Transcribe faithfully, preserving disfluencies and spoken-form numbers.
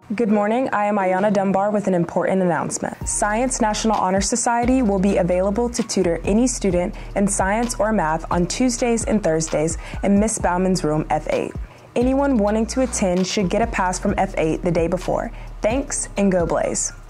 Good morning, I am Ayana Dunbar with an important announcement. Science National Honor Society will be available to tutor any student in science or math on Tuesdays and Thursdays in Miss Bauman's room F eight. Anyone wanting to attend should get a pass from F eight the day before. Thanks and go Blaze!